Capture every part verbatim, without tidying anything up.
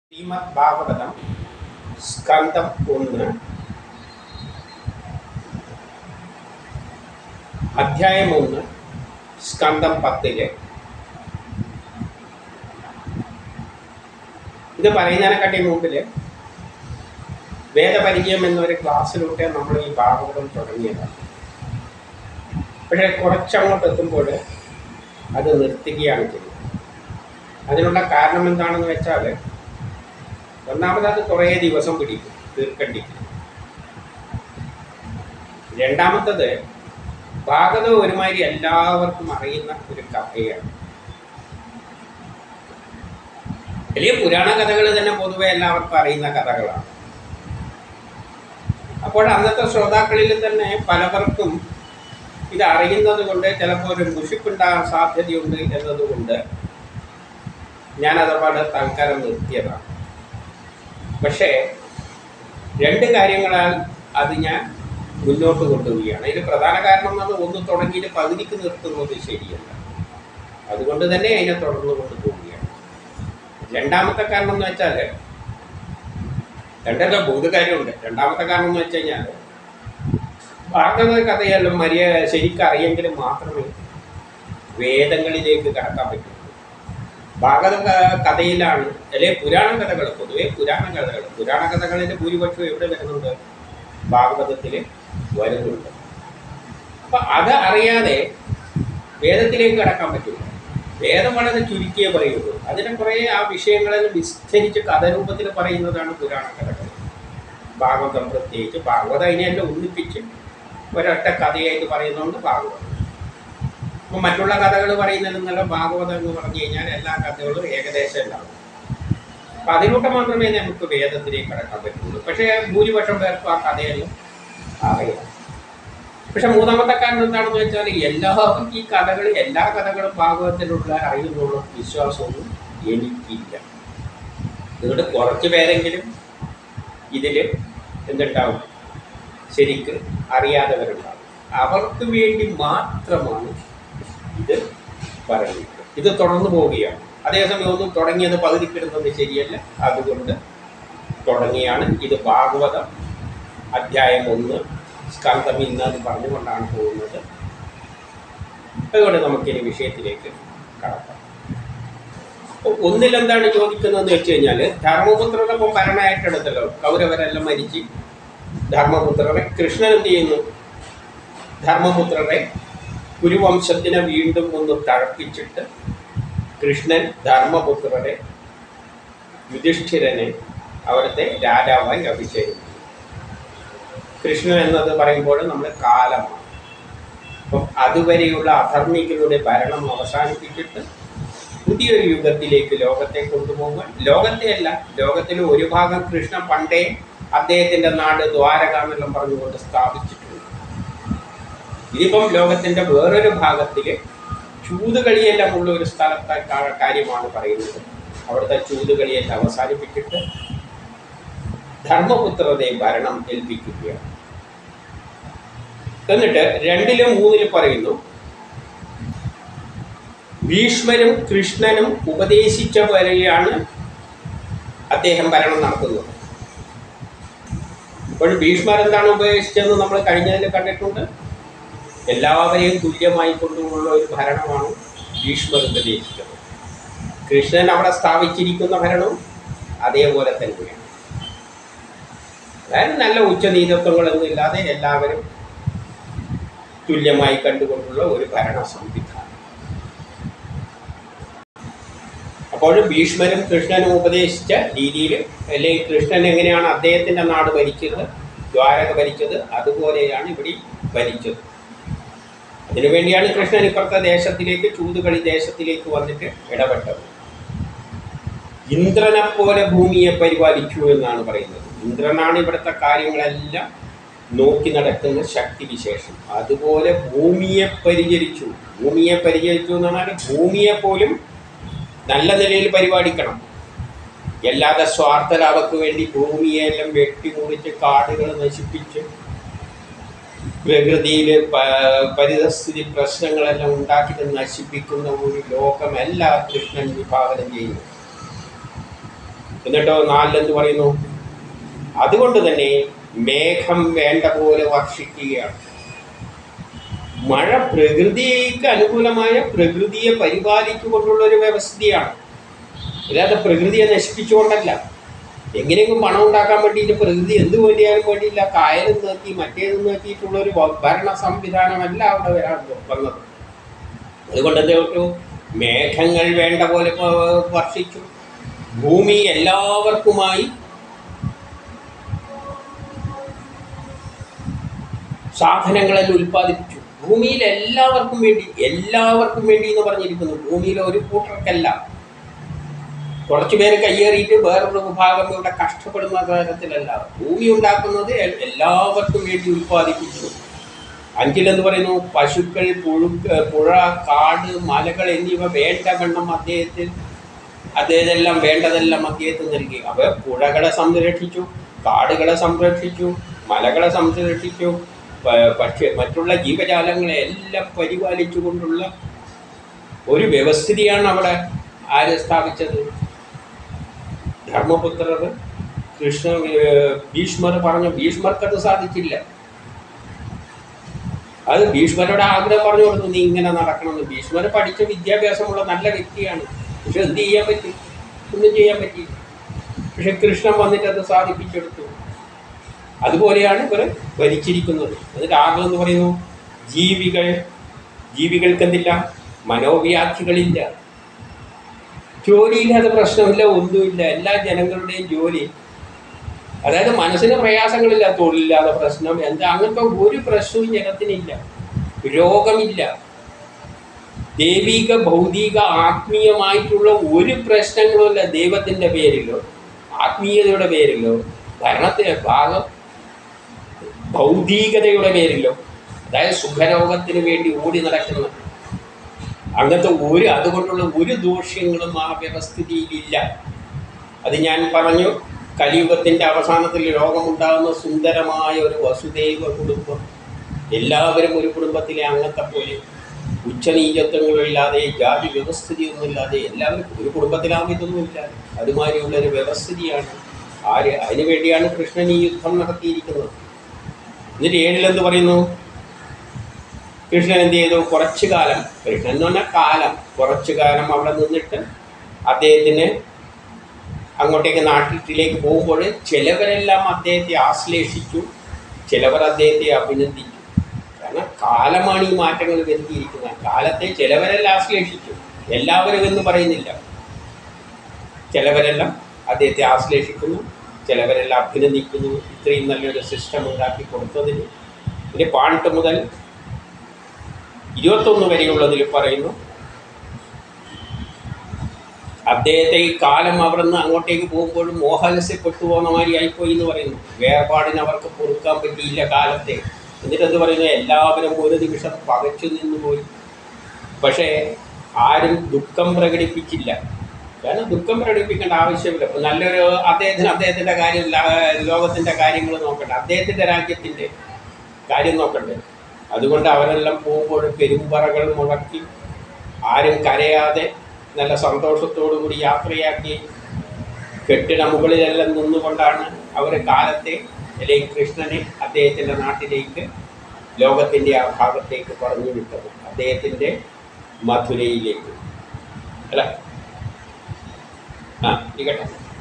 ശ്രീമദ് ഭാഗവതം സ്കന്ധം ഒന്ന് അധ്യായം ഒന്ന് സ്കന്ധം പത്തില്. ഇത് പറയുന്നതിനെക്കാട്ടി മുമ്പിൽ വേദപരിചയം എന്നൊരു ക്ലാസ്സിലൂടെ നമ്മൾ ഈ ഭാഗവതം തുടങ്ങിയതാണ്. പക്ഷേ കുറച്ചങ്ങോട്ട് എത്തുമ്പോൾ അത് നിർത്തുകയാണ് ചെയ്യുന്നത്. അതിനുള്ള കാരണം എന്താണെന്ന് വെച്ചാൽ, ഒന്നാമത് അത് കുറേ ദിവസം പിടിക്കും തീർക്കണ്ടിരിക്കും. രണ്ടാമത്തത് ഭാഗവതം ഒരുമാതിരി എല്ലാവർക്കും അറിയുന്ന ഒരു കഥയാണ്. വലിയ പുരാണ കഥകൾ തന്നെ പൊതുവെ എല്ലാവർക്കും അറിയുന്ന കഥകളാണ്. അപ്പോൾ അന്നത്തെ ശ്രോതാക്കളിൽ തന്നെ പലവർക്കും ഇത് അറിയുന്നത് കൊണ്ട് ചിലപ്പോൾ ഒരു മുഷിപ്പുണ്ടാകാൻ സാധ്യതയുണ്ട് എന്നതുകൊണ്ട് ഞാനതപാട് തൽക്കാലം നിർത്തിയതാണ്. പക്ഷേ രണ്ട് കാര്യങ്ങളാൽ അത് ഞാൻ മുന്നോട്ട് കൊണ്ടുപോവുകയാണ്. ഇതിൽ പ്രധാന കാരണം എന്നത് ഒന്ന് തുടങ്ങിയിട്ട് പകുതിക്ക് നിർത്തുന്നത് ശരിയല്ല. അതുകൊണ്ട് തന്നെ അതിനെ തുടർന്ന് കൊണ്ടുപോവുകയാണ്. രണ്ടാമത്തെ കാരണം എന്ന് വെച്ചാൽ, രണ്ടല്ല മൂന്ന് കാര്യമുണ്ട്. രണ്ടാമത്തെ കാരണം എന്ന് വെച്ച് കഴിഞ്ഞാൽ, ഭാഗവത കഥയെല്ലാം മര്യ ശരിക്കും അറിയെങ്കിൽ മാത്രമേ വേദങ്ങളിലേക്ക് കടക്കാൻ പറ്റൂ. ഭാഗവത കഥയിലാണ് അല്ലെ പുരാണ കഥകൾ, പൊതുവെ പുരാണ കഥകൾ പുരാണ കഥകളിൽ ഭൂരിപക്ഷം എവിടെ വരുന്നുണ്ട്? ഭാഗവതത്തിൽ വരുന്നുണ്ട്. അപ്പം അത് അറിയാതെ വേദത്തിലേക്ക് കടക്കാൻ പറ്റില്ല. വേദം വളരെ ചുരുക്കിയേ പറയുള്ളൂ. അതിനെ കുറേ ആ വിഷയങ്ങളെല്ലാം വിസ്തരിച്ച് കഥരൂപത്തിൽ പറയുന്നതാണ് പുരാണ കഥകൾ. ഭാഗവതം പ്രത്യേകിച്ച് ഭാഗവതം അതിനെല്ലാം ഒന്നിപ്പിച്ച് ഒരൊറ്റ കഥയായിട്ട് പറയുന്നതുകൊണ്ട് ഭാഗവതം. അപ്പം മറ്റുള്ള കഥകൾ പറയുന്നതെന്നല്ല, ഭാഗവതം എന്ന് പറഞ്ഞു കഴിഞ്ഞാൽ എല്ലാ കഥകളും ഏകദേശം ഉണ്ടാവും. അപ്പം അതിലൂടെ മാത്രമേ നമുക്ക് വേദത്തിലേക്ക് കടക്കാൻ പറ്റുള്ളൂ. പക്ഷേ ഭൂരിപക്ഷം പേർക്കും ആ കഥയെല്ലാം അറിയാം. പക്ഷെ മൂന്നാമത്തെ കാരണം എന്താണെന്ന് വെച്ചാൽ, എല്ലാവർക്കും ഈ കഥകൾ എല്ലാ കഥകളും ഭാഗവതത്തിലുള്ള അറിയുന്നുള്ള വിശ്വാസമൊന്നും എനിക്കില്ല. അതുകൊണ്ട് കുറച്ച് പേരെങ്കിലും ഇതിൽ എന്തുണ്ടാവും, ശരിക്ക് അറിയാത്തവരുണ്ടാവും. അവർക്ക് വേണ്ടി മാത്രമാണ് ഇത് പറയുന്നത്. ഇത് തുടർന്നു പോവുകയാണ്. അതേസമയം ഒന്നും തുടങ്ങിയത് പകുതിക്കിടുന്നത് ശരിയല്ല. അതുകൊണ്ട് തുടങ്ങിയാണ്. ഇത് ഭാഗവതം അധ്യായം ഒന്ന് സ്കന്ധം ഇന്ന് എന്ന് പറഞ്ഞുകൊണ്ടാണ് പോകുന്നത്. അതുകൊണ്ട് നമുക്കിനി വിഷയത്തിലേക്ക് കടക്കാം. ഒന്നിലെന്താണ് ചോദിക്കുന്നതെന്ന് വെച്ച് കഴിഞ്ഞാൽ, ധർമ്മപുത്രനൊപ്പം ഭരണമായിട്ടെടുത്തല്ലോ. കൗരവരെല്ലാം മരിച്ച് ധർമ്മപുത്രരെ കൃഷ്ണൻ എന്ത് ചെയ്യുന്നു? ധർമ്മപുത്രരെ കുരുവംശത്തിനെ വീണ്ടും ഒന്ന് തഴപ്പിച്ചിട്ട് കൃഷ്ണൻ ധർമ്മപുത്രരെ യുധിഷ്ഠിരനെ അവിടുത്തെ രാജാവായി അഭിഷേകിച്ചു. കൃഷ്ണൻ എന്നത് പറയുമ്പോൾ നമ്മൾ കാലമാണ്. അപ്പം അതുവരെയുള്ള അധർമ്മികളുടെ ഭരണം അവസാനിപ്പിച്ചിട്ട് പുതിയൊരു യുഗത്തിലേക്ക് ലോകത്തെ കൊണ്ടുപോകാൻ, ലോകത്തെ അല്ല, ലോകത്തിൽ ഒരു ഭാഗം കൃഷ്ണൻ പണ്ടേ അദ്ദേഹത്തിൻ്റെ നാട് ദ്വാരക എന്നെല്ലാം പറഞ്ഞുകൊണ്ട് സ്ഥാപിച്ചിട്ടുണ്ട്. ഇതിപ്പം ലോകത്തിൻ്റെ വേറൊരു ഭാഗത്തിൽ ചൂതുകളിയെല്ലാം ഉള്ള ഒരു സ്ഥലത്തെ കാര്യമാണ് പറയുന്നത്. അവിടുത്തെ ചൂതുകളിയെല്ലാം അവസാനിപ്പിച്ചിട്ട് ധർമ്മപുത്രരെ ഭരണം ഏൽപ്പിക്കുകയാണ്. എന്നിട്ട് രണ്ടിലും മൂന്നിലും പറയുന്നു, ഭീഷ്മരും കൃഷ്ണനും ഉപദേശിച്ച വരെയാണ് അദ്ദേഹം ഭരണം നടത്തുന്നത്. അപ്പോൾ ഭീഷ്മർ എന്താണ് ഉപദേശിച്ചതെന്ന് നമ്മൾ കഴിഞ്ഞതിൽ കണ്ടിട്ടുണ്ട്. എല്ലാവരെയും തുല്യമായി കൊണ്ടുള്ള ഒരു ഭരണമാണ് ഭീഷ്മർ ഉപദേശിച്ചത്. കൃഷ്ണൻ അവിടെ സ്ഥാപിച്ചിരിക്കുന്ന ഭരണവും അതേപോലെ തന്നെയാണ്. അതായത് നല്ല ഉച്ചനീതത്വങ്ങളൊന്നും ഇല്ലാതെ എല്ലാവരും തുല്യമായി കണ്ടുകൊണ്ടുള്ള ഒരു ഭരണ സംവിധാനം. അപ്പോൾ ഭീഷ്മരും കൃഷ്ണനും ഉപദേശിച്ച രീതിയിൽ, അല്ലെങ്കിൽ കൃഷ്ണൻ എങ്ങനെയാണ് അദ്ദേഹത്തിൻ്റെ നാട് ഭരിച്ചത്, ദ്വാരക ഭരിച്ചത്, അതുപോലെയാണ് ഇവിടെ ഭരിച്ചത്. അതിനുവേണ്ടിയാണ് കൃഷ്ണൻ ഇപ്പുറത്തെ ദേശത്തിലേക്ക്, ചൂതുകളി ദേശത്തിലേക്ക് വന്നിട്ട് ഇടപെട്ടത്. ഇന്ദ്രനെ പോലെ ഭൂമിയെ പരിപാലിച്ചു എന്നാണ് പറയുന്നത്. ഇന്ദ്രനാണ് ഇവിടുത്തെ കാര്യങ്ങളെല്ലാം നോക്കി നടക്കുന്ന ശക്തി വിശേഷം. അതുപോലെ ഭൂമിയെ പരിചരിച്ചു. ഭൂമിയെ പരിചരിച്ചു എന്ന് പറഞ്ഞാൽ ഭൂമിയെ പോലും നല്ല നിലയിൽ പരിപാലിക്കണം. അല്ലാതെ സ്വാർത്ഥ ലാഭക്ക് വേണ്ടി ഭൂമിയെല്ലാം വെട്ടിമുറിച്ച് കാടുകൾ നശിപ്പിച്ച് പ്രകൃതിയിൽ പരിസ്ഥിതി പ്രശ്നങ്ങളെല്ലാം ഉണ്ടാക്കിയിട്ട് നശിപ്പിക്കുന്ന ഒരു ലോകമല്ല കൃഷ്ണൻ വിഭാവനം ചെയ്യുന്നത്. എന്നിട്ടോ നാലിലെന്ത് പറയുന്നു? അതുകൊണ്ട് തന്നെ മേഘം വേണ്ട പോലെ വർഷിക്കുകയാണ്. മഴ പ്രകൃതിക്ക് അനുകൂലമായ പ്രകൃതിയെ പരിപാലിച്ചുകൊണ്ടുള്ള ഒരു വ്യവസ്ഥയാണ്. അല്ലാതെ പ്രകൃതിയെ നശിപ്പിച്ചുകൊണ്ടല്ല. എങ്ങനെയെങ്കിലും പണം ഉണ്ടാക്കാൻ വേണ്ടിയിട്ട് പ്രകൃതി എന്ത് വേണ്ടിയാലും വേണ്ടിയില്ല കായലും നിർത്തി മറ്റേതും നിർത്തിയിട്ടുള്ളൊരു ഭരണ സംവിധാനമല്ല അവിടെ വരാൻ വന്നത്. അതുകൊണ്ട് എന്ത് പറ്റൂ? മേഘങ്ങൾ വേണ്ട പോലെ വർഷിച്ചു. ഭൂമി എല്ലാവർക്കുമായി സാധനങ്ങളെല്ലാം ഉൽപ്പാദിപ്പിച്ചു. ഭൂമിയിൽ എല്ലാവർക്കും വേണ്ടി, എല്ലാവർക്കും വേണ്ടി എന്ന് പറഞ്ഞിരിക്കുന്നു. ഭൂമിയിലെ ഒരു കൂട്ടർക്കല്ല. കുറച്ചു പേര് കയ്യേറിയിട്ട് വേറൊരു വിഭാഗം ഇവിടെ കഷ്ടപ്പെടുന്ന തരത്തിലല്ല. ഭൂമി ഉണ്ടാക്കുന്നത് എല്ലാവർക്കും വേണ്ടി ഉൽപ്പാദിപ്പിച്ചു. അഞ്ചിലെന്ന് പറയുന്നു, പശുക്കൾ, പുഴുക്ക പുഴ, കാട്, മലകൾ എന്നിവ വേണ്ടവണ്ണം അദ്ദേഹത്തിൽ അദ്ദേഹത്തെല്ലാം വേണ്ടതെല്ലാം അദ്ദേഹത്തിന് നൽകി. അവ പുഴകളെ സംരക്ഷിച്ചു, കാടുകളെ സംരക്ഷിച്ചു, മലകളെ സംരക്ഷിച്ചു, പക്ഷേ മറ്റുള്ള ജീവജാലങ്ങളെ എല്ലാം പരിപാലിച്ചു കൊണ്ടുള്ള ഒരു വ്യവസ്ഥിതിയാണ് അവിടെ ആര് സ്ഥാപിച്ചത്? ധർമ്മപുത്രർ കൃഷ്ണ ഭീഷ്മർ പറഞ്ഞു. ഭീഷ്മർക്കത് സാധിച്ചില്ല. അത് ഭീഷ്മരുടെ ആഗ്രഹം പറഞ്ഞു കൊടുത്തു, നീ ഇങ്ങനെ നടക്കണമെന്ന്. ഭീഷ്മർ പഠിച്ച വിദ്യാഭ്യാസമുള്ള നല്ല വ്യക്തിയാണ്. പക്ഷെ എന്ത് ചെയ്യാൻ പറ്റി? ഒന്നും ചെയ്യാൻ പറ്റി. പക്ഷെ കൃഷ്ണൻ വന്നിട്ട് അത് സാധിപ്പിച്ചെടുത്തു. അതുപോലെയാണ് ഇവർ ഭരിച്ചിരിക്കുന്നത്. എന്നിട്ട് ആഗ്രഹം പറയുന്നു, ജീവികൾ ജീവികൾക്ക് എന്തില്ല? മനോവ്യാധികളില്ല, ജോലിയില്ലാതെ പ്രശ്നമില്ല, ഒന്നുമില്ല. എല്ലാ ജനങ്ങളുടെയും ജോലി, അതായത് മനസ്സിന് പ്രയാസങ്ങളില്ല, തൊഴിലില്ലാതെ പ്രശ്നം, എന്താ അങ്ങനത്തെ ഒരു പ്രശ്നവും ജനത്തിനില്ല. രോഗമില്ല. ദൈവിക ഭൗതിക ആത്മീയമായിട്ടുള്ള ഒരു പ്രശ്നങ്ങളുമില്ല. ദൈവത്തിൻ്റെ പേരിലോ ആത്മീയതയുടെ പേരിലോ ഭരണത്തെ ഭാഗം ഭൗതികതയുടെ പേരിലോ, അതായത് സുഖരോഗത്തിന് വേണ്ടി ഓടി നടക്കുന്ന അങ്ങനത്തെ ഒരു അതുകൊണ്ടുള്ള ഒരു ദോഷ്യങ്ങളും ആ വ്യവസ്ഥിതിയിലില്ല. അത് ഞാൻ പറഞ്ഞു. കലിയുഗത്തിൻ്റെ അവസാനത്തിൽ രോഗമുണ്ടാകുന്ന സുന്ദരമായ ഒരു വസുദൈവ കുടുംബം, എല്ലാവരും ഒരു കുടുംബത്തിലെ അംഗത്തെ പോലെ, ഉച്ചനീചത്വങ്ങളില്ലാതെ ജാതി വ്യവസ്ഥിതിയൊന്നുമില്ലാതെ എല്ലാവരും ഒരു കുടുംബത്തിലാകുമ്പോൾ ഇതൊന്നുമില്ല. അതുമാതിരിയുള്ളൊരു വ്യവസ്ഥിതിയാണ്. ആര് അതിനു വേണ്ടിയാണ് കൃഷ്ണൻ ഈ യുദ്ധം നടത്തിയിരിക്കുന്നത്. എന്നിട്ട് ഏഴിലെന്ത് പറയുന്നു? കൃഷ്ണൻ എന്ത് ചെയ്തു? കുറച്ചു കാലം, കൃഷ്ണൻ എന്ന് പറഞ്ഞാൽ കാലം, കുറച്ചു കാലം അവിടെ നിന്നിട്ട് അദ്ദേഹത്തിന് അങ്ങോട്ടേക്ക് നാട്ടിലേക്ക് പോകുമ്പോൾ ചിലവരെല്ലാം അദ്ദേഹത്തെ ആശ്ലേഷിച്ചു, ചിലവർ അദ്ദേഹത്തെ അഭിനന്ദിച്ചു. കാരണം കാലമാണ് ഈ മാറ്റങ്ങൾ വരുത്തിയിരിക്കുന്നത്. കാലത്തെ ചിലവരെല്ലാം ആശ്ലേഷിച്ചു, എല്ലാവരും എന്ന് പറയുന്നില്ല. ചിലവരെല്ലാം അദ്ദേഹത്തെ ആശ്ലേഷിക്കുന്നു, ചിലവരെല്ലാം അഭിനന്ദിക്കുന്നു. ഇത്രയും നല്ലൊരു സിസ്റ്റം ഉണ്ടാക്കി കൊടുത്തതിന്. പിന്നെ പാട്ട് മുതൽ ഇരുപത്തൊന്ന് വരെയുള്ളതിൽ പറയുന്നു, അദ്ദേഹത്തെ ഈ കാലം അവിടെ നിന്ന് അങ്ങോട്ടേക്ക് പോകുമ്പോഴും മോഹാലസ്യപ്പെട്ടു പോകുന്ന മാതിരി ആയിപ്പോയി എന്ന് പറയുന്നു. വേർപാടിന് അവർക്ക് പൊറുക്കാൻ പറ്റിയില്ല കാലത്തെ. എന്നിട്ടെന്ത് പറയുന്നു? എല്ലാവരും ഒരു നിമിഷം പകച്ചു നിന്ന് പോയി. പക്ഷേ ആരും ദുഃഖം പ്രകടിപ്പിച്ചില്ല. കാരണം ദുഃഖം പ്രകടിപ്പിക്കേണ്ട ആവശ്യമില്ല. ഇപ്പം നല്ലൊരു അദ്ദേഹത്തിന് അദ്ദേഹത്തിൻ്റെ കാര്യം, ലോകത്തിൻ്റെ കാര്യങ്ങൾ നോക്കട്ടെ, അദ്ദേഹത്തിൻ്റെ രാജ്യത്തിൻ്റെ കാര്യം നോക്കണ്ടേ. അതുകൊണ്ട് അവരെല്ലാം പോകുമ്പോൾ പെരുമ്പറകൾ മുഴക്കി, ആരും കരയാതെ നല്ല സന്തോഷത്തോടു കൂടി യാത്രയാക്കി, കെട്ടിട മുകളിലെല്ലാം നിന്നുകൊണ്ടാണ് അവർ കാലത്തെ അല്ലെങ്കിൽ കൃഷ്ണനെ അദ്ദേഹത്തിൻ്റെ നാട്ടിലേക്ക്, ലോകത്തിൻ്റെ ആ ഭാഗത്തേക്ക് പറഞ്ഞു വിട്ടത്, അദ്ദേഹത്തിൻ്റെ മധുരയിലേക്ക് അല്ല ആ ഇരിക്കട്ടെ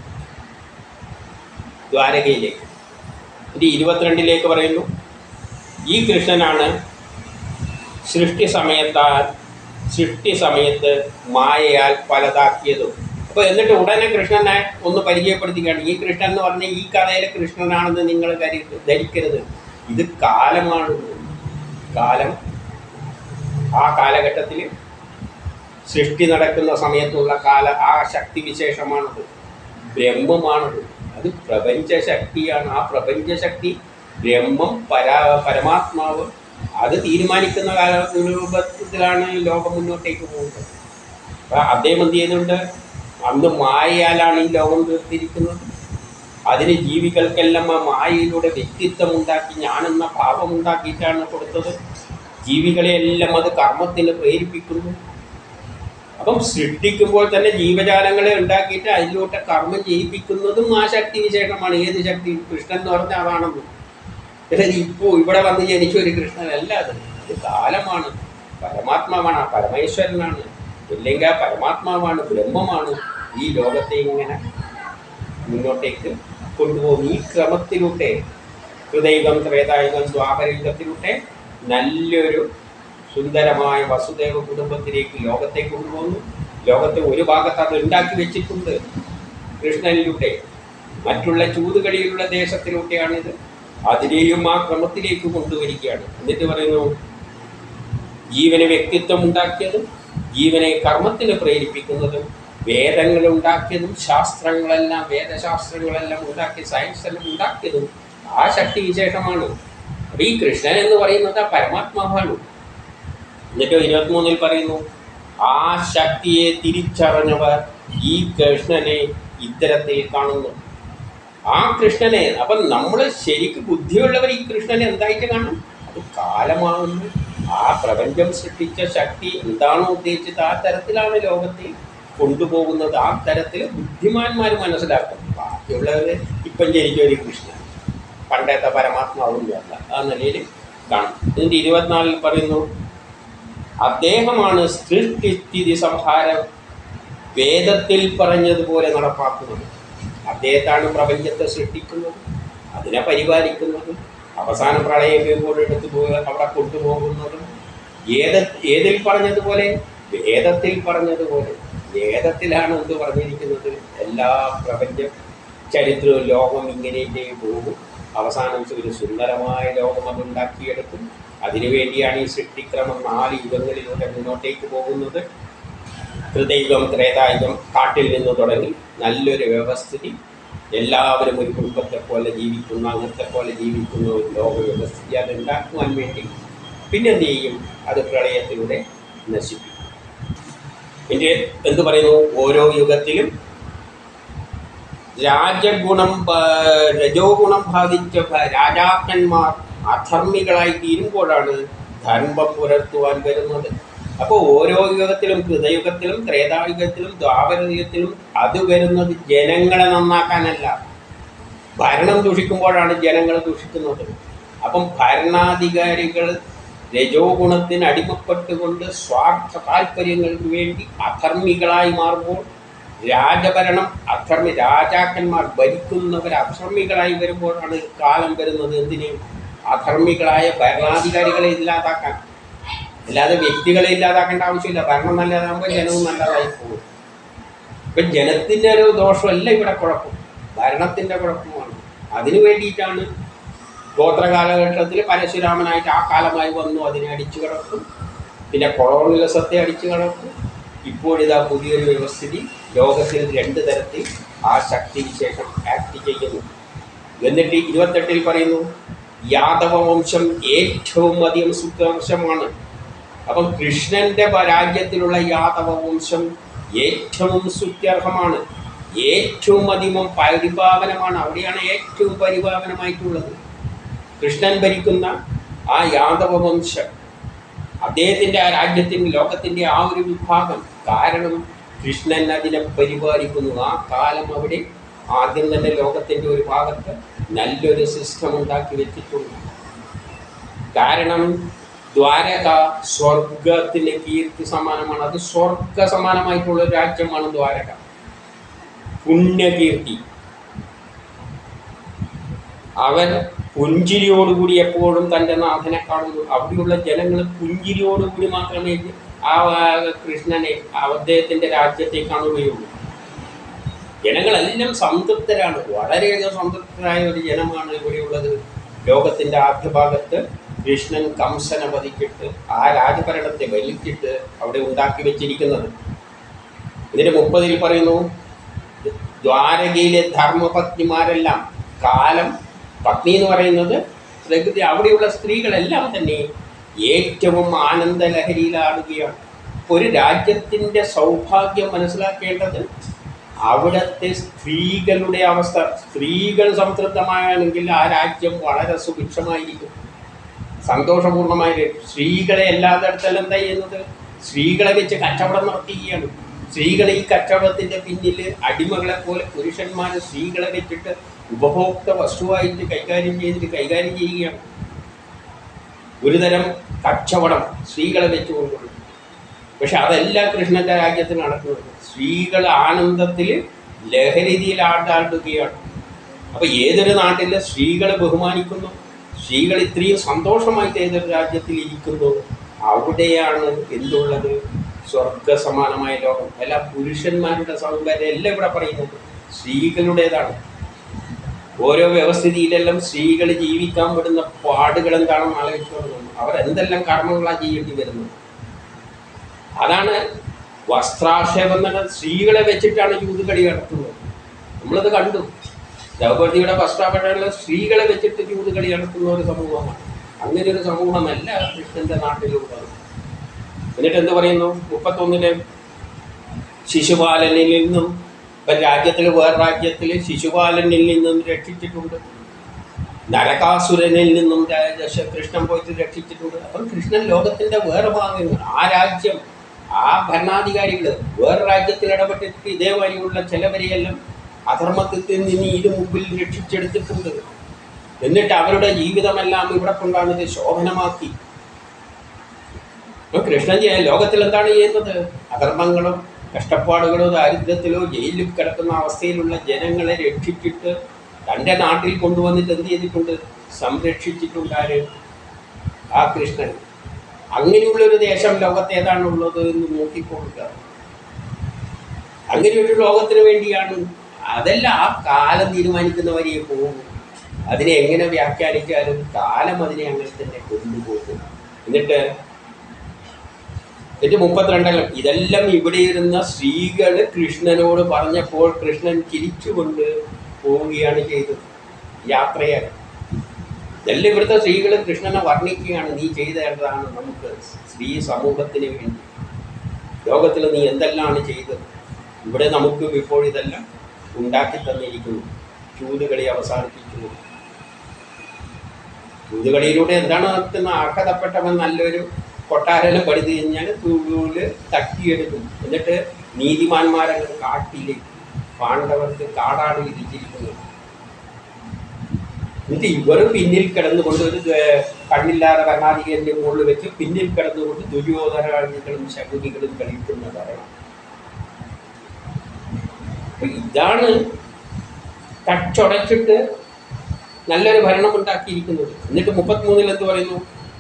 ദ്വാരകയിലേക്ക്. ഇത് ഇരുപത്തിരണ്ടിലേക്ക് പറയുന്നു, ഈ കൃഷ്ണനാണ് സൃഷ്ടി സമയത്താൽ സൃഷ്ടി സമയത്ത് മായയാൽ പലതാക്കിയതും. അപ്പോൾ എന്നിട്ട് ഉടനെ കൃഷ്ണനെ ഒന്ന് പരിചയപ്പെടുത്തിക്കാണ്. ഈ കൃഷ്ണൻ എന്ന് പറഞ്ഞാൽ ഈ കഥയിലെ കൃഷ്ണനാണെന്ന് നിങ്ങൾ കരു ധരിക്കരുത്. ഇത് കാലമാണ്. കാലം ആ കാലഘട്ടത്തിൽ സൃഷ്ടി നടക്കുന്ന സമയത്തുള്ള കാല ആ ശക്തി വിശേഷമാണത്, ബ്രഹ്മമാണത്. അത് പ്രപഞ്ചശക്തിയാണ്. ആ പ്രപഞ്ചശക്തി ബ്രഹ്മം, പരാ പരമാത്മാവ്, അത് തീരുമാനിക്കുന്ന കാലരൂപത്തിലാണ് ലോകം മുന്നോട്ടേക്ക് പോകുന്നത്. അപ്പം അദ്ദേഹം എന്ത് ചെയ്യുന്നുണ്ട്? അന്ന് മായയാലാണ് ഈ ലോകം തീർത്തിരിക്കുന്നത്. അതിന് ജീവികൾക്കെല്ലാം ആ മായയിലൂടെ വ്യക്തിത്വം ഉണ്ടാക്കി, ഞാനെന്ന ഭാവം ഉണ്ടാക്കിയിട്ടാണ് കൊടുത്തത്. ജീവികളെയെല്ലാം അത് കർമ്മത്തിന് പ്രേരിപ്പിക്കുന്നു. അപ്പം സൃഷ്ടിക്കുമ്പോൾ തന്നെ ജീവജാലങ്ങളെ ഉണ്ടാക്കിയിട്ട് അതിലൂടെ കർമ്മം ചെയ്യിപ്പിക്കുന്നതും ആ ശക്തി വിശേഷമാണ്. ഏത് ശക്തി? കൃഷ്ണൻ എന്ന് പറഞ്ഞാൽ അതാണെന്ന്. അതായത് ഇപ്പോൾ ഇവിടെ വന്ന് ജനിച്ച ഒരു കൃഷ്ണനല്ല അത്. അത് കാലമാണ്, പരമാത്മാവാണ്, ആ പരമേശ്വരനാണ്. ഇല്ലെങ്കിൽ ആ പരമാത്മാവാണ്, ബ്രഹ്മമാണ് ഈ ലോകത്തെ ഇങ്ങനെ മുന്നോട്ടേക്ക് കൊണ്ടുപോകും. ഈ ക്രമത്തിലൂടെ ഹൃദയുഗം, ത്രേതായുഗം, ദ്വാപരയുഗത്തിലൂടെ നല്ലൊരു സുന്ദരമായ വസുദേവ കുടുംബത്തിലേക്ക് ലോകത്തെ കൊണ്ടുപോകുന്നു. ലോകത്തെ ഒരു ഭാഗത്ത് അത് ഉണ്ടാക്കി വെച്ചിട്ടുണ്ട് കൃഷ്ണനിലൂടെ. മറ്റുള്ള ചൂതുകളിയിലുള്ള ദേശത്തിലൂടെയാണിത്. അതിനെയും ആ ക്രമത്തിലേക്ക് കൊണ്ടുവരികയാണ്. എന്നിട്ട് പറയുന്നു, ജീവന് വ്യക്തിത്വം ഉണ്ടാക്കിയതും ജീവനെ കർമ്മത്തിന് പ്രേരിപ്പിക്കുന്നതും വേദങ്ങൾ ഉണ്ടാക്കിയതും ശാസ്ത്രങ്ങളെല്ലാം വേദശാസ്ത്രങ്ങളെല്ലാം ഉണ്ടാക്കി സയൻസ് എല്ലാം ഉണ്ടാക്കിയതും ആ ശക്തി വിശേഷമാണ്. അപ്പം ഈ കൃഷ്ണൻ എന്ന് പറയുന്നത് ആ പരമാത്മാവാണ്. എന്നിട്ട് ഇരുപത്തിമൂന്നിൽ പറയുന്നു, ആ ശക്തിയെ തിരിച്ചറിഞ്ഞവർ ഈ കൃഷ്ണനെ ഇത്തരത്തിൽ കാണുന്നു. ആ കൃഷ്ണനെ അപ്പം നമ്മൾ ശരിക്കും ബുദ്ധിയുള്ളവർ ഈ കൃഷ്ണനെ എന്തായിട്ട് കാണും? അത് കാലമാകുന്നു. ആ പ്രപഞ്ചം സൃഷ്ടിച്ച ശക്തി എന്താണോ ഉദ്ദേശിച്ചത് ആ തരത്തിലാണ് ലോകത്തെ കൊണ്ടുപോകുന്നത്. ആ തരത്തിൽ ബുദ്ധിമാന്മാർ മനസ്സിലാക്കും. ബാക്കിയുള്ളവർ ഇപ്പം ജനിച്ചൊരു കൃഷ്ണൻ, പണ്ടത്തെ പരമാത്മാവൊന്നും അല്ല, ആ നിലയിൽ കാണും. ഇതിൻ്റെ ഇരുപത്തിനാലിൽ പറയുന്നു, അദ്ദേഹമാണ് സൃഷ്ടിസ്ഥിതി സംഹാരം വേദത്തിൽ പറഞ്ഞതുപോലെ നടപ്പാക്കുന്നത്. അദ്ദേഹത്താണ് പ്രപഞ്ചത്തെ സൃഷ്ടിക്കുന്നത്, അതിനെ പരിപാലിക്കുന്നതും അവസാന പ്രളയം വരുമ്പോൾ എടുത്തു പോയി അവിടെ കൊണ്ടുപോകുന്നതും ഏത് ഏതിൽ പറഞ്ഞതുപോലെ? വേദത്തിൽ പറഞ്ഞതുപോലെ. വേദത്തിലാണ് എന്ത് പറഞ്ഞിരിക്കുന്നത്? എല്ലാ പ്രപഞ്ച ചരിത്രവും ലോകം ഇങ്ങനെയൊക്കെ പോകും. അവസാനം ഒരു സുന്ദരമായ ലോകം അത് ഉണ്ടാക്കിയെടുക്കും. അതിനുവേണ്ടിയാണ് ഈ സൃഷ്ടിക്രമം നാല് യുഗങ്ങളിലൂടെ മുന്നോട്ടേക്ക് പോകുന്നത്. ഹൃദയുഗം, ത്രേതായുഗം, കാട്ടിൽ നിന്ന് തുടങ്ങി നല്ലൊരു വ്യവസ്ഥിതി, എല്ലാവരും ഒരു കുടുംബത്തെ പോലെ ജീവിക്കുന്ന, അങ്ങനത്തെ പോലെ ജീവിക്കുന്ന ഒരു ലോക വ്യവസ്ഥിതി അത് ഉണ്ടാക്കുവാൻ വേണ്ടി പിന്നെന്ത് ചെയ്യും? അത് പ്രളയത്തിലൂടെ നശിപ്പിക്കും. എൻ്റെ എന്ത് പറയുന്നു? ഓരോ യുഗത്തിലും രാജഗുണം രജോ ഗുണം ബാധിച്ച രാജാക്കന്മാർ അധർമ്മികളായി തീരുമ്പോഴാണ് ധർമ്മം പുലർത്തുവാൻ വരുന്നത്. അപ്പോൾ ഓരോ യുഗത്തിലും, കൃതയുഗത്തിലും, ത്രേതായുഗത്തിലും, ദ്വാപരയുഗത്തിലും അത് വരുന്നത് ജനങ്ങളെ നന്നാക്കാനല്ല. ഭരണം ദുഷിക്കുമ്പോഴാണ് ജനങ്ങൾ ദുഷിക്കുന്നത്. അപ്പം ഭരണാധികാരികൾ രജോ ഗുണത്തിന് അടിമപ്പെട്ടുകൊണ്ട് സ്വാർത്ഥ താല്പര്യങ്ങൾക്ക് വേണ്ടി അധർമ്മികളായി മാറുമ്പോൾ രാജഭരണം അധർമ്മി രാജാക്കന്മാർ ഭരിക്കുന്നവർ അധർമ്മികളായി വരുമ്പോഴാണ് കാലം വരുന്നത്. എന്തിന്? അധർമ്മികളായ ഭരണാധികാരികളെ ഇല്ലാതാക്കാൻ. അല്ലാതെ വ്യക്തികളെ ഇല്ലാതാക്കേണ്ട ആവശ്യമില്ല. ഭരണം നല്ലതാകുമ്പോൾ ജനവും നല്ലതായി പോകും. ഇപ്പം ജനത്തിൻ്റെ ഒരു ദോഷമല്ല ഇവിടെ കുഴപ്പം, ഭരണത്തിൻ്റെ കുഴപ്പമാണ്. അതിനു വേണ്ടിയിട്ടാണ് ഗോത്രകാലഘട്ടത്തിൽ പരശുരാമനായിട്ട് ആ കാലമായി വന്നു, അതിനെ അടിച്ചു കിടക്കും. പിന്നെ കൊളോണിയലിസത്തെ അടിച്ചു കിടക്കും. ഇപ്പോഴിതാ പുതിയൊരു വ്യവസ്ഥിതി ലോകത്തിൽ രണ്ട് തരത്തിൽ ആ ശക്തി വിശേഷം ആക്ട് ചെയ്യുന്നു. എന്നിട്ട് ഇരുപത്തെട്ടിൽ പറയുന്നു, യാദവ വംശം ഏറ്റവും അധികം സുദർശമാണ്. അപ്പം കൃഷ്ണൻ്റെ രാജ്യത്തിലുള്ള യാദവ വംശം ഏറ്റവും സ്തുത്യർഹമാണ്, ഏറ്റവും അധികം പരിപാവനമാണ്. അവിടെയാണ് ഏറ്റവും പരിപാവനമായിട്ടുള്ളത്. കൃഷ്ണൻ ഭരിക്കുന്ന ആ യാദവ വംശം, അദ്ദേഹത്തിൻ്റെ ആ രാജ്യത്തിൻ്റെ ലോകത്തിൻ്റെ ആ ഒരു വിഭാഗം. കാരണം കൃഷ്ണൻ അതിനെ പരിപാലിക്കുന്നു. ആ കാലം അവിടെ ആദ്യം തന്നെ ലോകത്തിൻ്റെ ഒരു ഭാഗത്ത് നല്ലൊരു സിസ്റ്റം ഉണ്ടാക്കി വെച്ചിട്ടുണ്ട്. കാരണം ദ്വാരക സ്വർഗത്തിന് കീർത്തി സമാനമാണ്. അത് സ്വർഗ സമാനമായിട്ടുള്ള ഒരു രാജ്യമാണ് ദ്വാരക. പുണ്യകീർത്തി. അവൻ പുഞ്ചിരിയോടുകൂടി എപ്പോഴും തൻ്റെ നാഥനെ കാണുന്നു. അവിടെയുള്ള ജനങ്ങൾ പുഞ്ചിരിയോടുകൂടി മാത്രമേ ആ കൃഷ്ണനെ അദ്ദേഹത്തിൻ്റെ രാജ്യത്തെ കാണുകയുള്ളൂ. ജനങ്ങളെല്ലാം സംതൃപ്തരാണ്, വളരെയധികം സംതൃപ്തരായ ഒരു ജനമാണ് ഇവിടെയുള്ളത്. ലോകത്തിൻ്റെ ആദ്യ ഭാഗത്ത് കൃഷ്ണൻ കംസനെ വധിച്ചിട്ട് ആ രാജഭരണത്തെ വലിച്ചിട്ട് അവിടെ ഉണ്ടാക്കി വെച്ചിരിക്കുന്നത്. ഇതിൻ്റെ മുപ്പതിൽ പറയുന്നു, ദ്വാരകയിലെ ധർമ്മപത്നിമാരെല്ലാം, കാലം പത്നി എന്ന് പറയുന്നത് പ്രകൃതി, അവിടെയുള്ള സ്ത്രീകളെല്ലാം തന്നെ ഏറ്റവും ആനന്ദലഹരിയിലാടുകയാണ്. ഒരു രാജ്യത്തിൻ്റെ സൗഭാഗ്യം മനസ്സിലാക്കേണ്ടത് അവിടുത്തെ സ്ത്രീകളുടെ അവസ്ഥ. സ്ത്രീകൾ സംതൃപ്തമാണെങ്കിൽ ആ രാജ്യം വളരെ സുഭിക്ഷമായിരിക്കും, സന്തോഷപൂർണ്ണമായിരിക്കും. സ്ത്രീകളെ എല്ലാത്തിടത്തെല്ലാം എന്താ ചെയ്യുന്നത്? സ്ത്രീകളെ വെച്ച് കച്ചവടം നടത്തുകയാണ്. സ്ത്രീകളെ ഈ കച്ചവടത്തിൻ്റെ പിന്നിൽ അടിമകളെ പോലെ പുരുഷന്മാർ സ്ത്രീകളെ വെച്ചിട്ട് ഉപഭോക്ത വസ്തുവായിട്ട് കൈകാര്യം ചെയ്തിട്ട് കൈകാര്യം ചെയ്യുകയാണ്. ഒരുതരം കച്ചവടം സ്ത്രീകളെ വെച്ചുകൊണ്ടുള്ളത്. പക്ഷെ അതല്ല കൃഷ്ണൻ്റെ രാജ്യത്തിൽ നടക്കുന്നത്. സ്ത്രീകൾ ആനന്ദത്തിൽ ലഹരിതിയിൽ ആട്ടാടുകയാണ്. അപ്പോൾ ഏതൊരു നാട്ടിൽ സ്ത്രീകളെ ബഹുമാനിക്കുന്നു, സ്ത്രീകൾ ഇത്രയും സന്തോഷമായിട്ട് ഏതൊരു രാജ്യത്തിൽ ഇരിക്കുന്നു, അവിടെയാണ് എന്തുള്ളത്? സ്വർഗസമാനമായ ലോകം. എല്ലാ പുരുഷന്മാരുടെ സൗന്ദര്യം എല്ലാം ഇവിടെ പറയുന്നത് സ്ത്രീകളുടേതാണ്. ഓരോ വ്യവസ്ഥിതിയിലെല്ലാം സ്ത്രീകൾ ജീവിക്കാൻ വിടുന്ന പാടുകൾ എന്താണെന്ന് ആലോചിച്ചു തുടങ്ങുന്നു. അവർ എന്തെല്ലാം കർമ്മങ്ങളാണ് ചെയ്യേണ്ടി വരുന്നത്. അതാണ് വസ്ത്രാക്ഷേപം തന്നെ. സ്ത്രീകളെ വെച്ചിട്ടാണ് ചൂതുകളി നടത്തുന്നത്. നമ്മളത് കണ്ടു. ദ്രൗപദിയുടെ വസ്ത്രാഭരണ സ്ത്രീകളെ വെച്ചിട്ട് ചൂതുകളി നടത്തുന്ന ഒരു സമൂഹമാണ്. അങ്ങനെ ഒരു സമൂഹമല്ല കൃഷ്ണൻ്റെ നാട്ടിലുള്ളത്. എന്നിട്ട് എന്ത് പറയുന്നു? മുപ്പത്തൊന്നിലെ ശിശുപാലനിൽ നിന്നും ഇപ്പം രാജ്യത്തിൽ വേറെ രാജ്യത്തിൽ ശിശുപാലനിൽ നിന്നും രക്ഷിച്ചിട്ടുണ്ട്, നരകാസുരനിൽ നിന്നും കൃഷ്ണൻ പോയിട്ട് രക്ഷിച്ചിട്ടുണ്ട്. അപ്പം കൃഷ്ണൻ ലോകത്തിൻ്റെ വേറെ ഭാഗങ്ങൾ, ആ രാജ്യം, ആ ഭരണാധികാരികൾ വേറെ രാജ്യത്തിൽ ഇടപെട്ടിട്ട് ഇതേമാതിരിയുള്ള ചിലവരെയെല്ലാം അധർമ്മത്തിൽ നിന്ന് ഇത് മുമ്പിൽ രക്ഷിച്ചെടുത്തിട്ടുണ്ട്. എന്നിട്ട് അവരുടെ ജീവിതമെല്ലാം ഇവിടെ കൊണ്ടാണ് ശോഭനമാക്കി. അപ്പോൾ കൃഷ്ണൻ ലോകത്തിൽ എന്താണ് ചെയ്യുന്നത്? അധർമ്മങ്ങളും കഷ്ടപ്പാടുകളോ ദാരിദ്ര്യത്തിലോ ജയിലിൽ കിടക്കുന്ന അവസ്ഥയിലുള്ള ജനങ്ങളെ രക്ഷിച്ചിട്ട് തൻ്റെ നാട്ടിൽ കൊണ്ടുവന്നിട്ട് എന്ത് ചെയ്തിട്ടുണ്ട്? സംരക്ഷിച്ചിട്ടുണ്ടാര്? ആ കൃഷ്ണൻ. അങ്ങനെയുള്ളൊരു ദേശം ലോകത്ത് ഏതാണുള്ളത് എന്ന് നോക്കിക്കൊള്ളുക. അങ്ങനെയൊരു ലോകത്തിന് വേണ്ടിയാണ്. അതല്ല ആ കാലം തീരുമാനിക്കുന്നവരെയെ പോകും. അതിനെ എങ്ങനെ വ്യാഖ്യാനിച്ചാലും കാലം അതിനെ അങ്ങനെ തന്നെ കൊണ്ടുപോകും. എന്നിട്ട് എന്നിട്ട് മുപ്പത്തിരണ്ടെല്ലാം ഇതെല്ലാം ഇവിടെ ഇരുന്ന സ്ത്രീകൾ കൃഷ്ണനോട് പറഞ്ഞപ്പോൾ കൃഷ്ണൻ ചിരിച്ചുകൊണ്ട് പോവുകയാണ് ചെയ്തത്. യാത്രയായി ഇതെല്ലാം ഇവിടുത്തെ സ്ത്രീകൾ കൃഷ്ണനെ വർണ്ണിക്കുകയാണ്. നീ ചെയ്തതാണ് നമുക്ക് സ്ത്രീ സമൂഹത്തിന് വേണ്ടി ലോകത്തിൽ നീ എന്തെല്ലാമാണ് ചെയ്തത്. ഇവിടെ നമുക്ക് ഇപ്പോൾ ഇതെല്ലാം ഉണ്ടാക്കി തന്നിരിക്കുന്നു. ചൂതുകളി അവസാനിപ്പിക്കുന്നു. ചൂതുകളിയിലൂടെ എന്താണ് നടത്തുന്ന? അർഹതപ്പെട്ടവൻ നല്ലൊരു കൊട്ടാരം പണിത് കഴിഞ്ഞാൽ തൂല് തട്ടിയെടുക്കും. എന്നിട്ട് നീതിമാന്മാരങ്ങൾ കാട്ടിലേക്ക്, പാണ്ഡവർക്ക് കാടാണ് വിധിച്ചിരിക്കുന്നത്. എന്നിട്ട് ഇവർ പിന്നിൽ കിടന്നുകൊണ്ട് ഒരു കണ്ണില്ലാതെ ഭരണാധികാരിൻ്റെ മുകളിൽ വെച്ച് പിന്നിൽ കിടന്നുകൊണ്ട് ദുര്യോധനാദികളും ശകുനികളും കളിക്കുന്ന ഭരണം. ഇതാണ് തച്ചുടച്ചിട്ട് നല്ലൊരു ഭരണം ഉണ്ടാക്കിയിരിക്കുന്നത്. എന്നിട്ട് മുപ്പത്തിമൂന്നിൽ എന്ത് പറയുന്നു?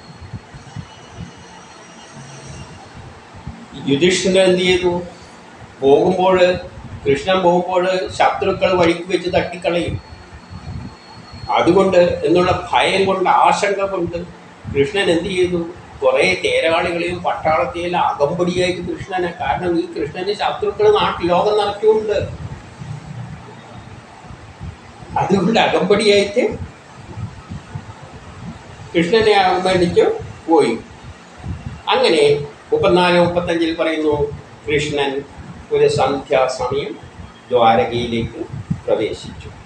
യുധിഷ്ഠിരൻ എന്ത് ചെയ്തു? പോകുമ്പോൾ കൃഷ്ണൻ പോകുമ്പോൾ ശത്രുക്കൾ വഴിക്ക് വെച്ച് തട്ടിക്കളയും. അതുകൊണ്ട് എന്നുള്ള ഭയം കൊണ്ട്, ആശങ്ക കൊണ്ട് കൃഷ്ണൻ എന്ത് ചെയ്തു? കുറേ തേരാളികളെയും പട്ടാളത്തെയും അകമ്പടിയായിട്ട് കൃഷ്ണനെ, കാരണം ഈ കൃഷ്ണന് ശത്രുക്കൾ നാട്ടിൽ ലോകം നടക്കുന്നുണ്ട്, അതുകൊണ്ട് അകമ്പടിയായിട്ട് കൃഷ്ണനെ മേടിച്ച് പോയി. അങ്ങനെ മുപ്പത്തിനാല് മുപ്പത്തഞ്ചിൽ പറയുന്നു കൃഷ്ണൻ ഒരു സന്ധ്യാസമയം ദ്വാരകയിലേക്ക് പ്രവേശിച്ചു.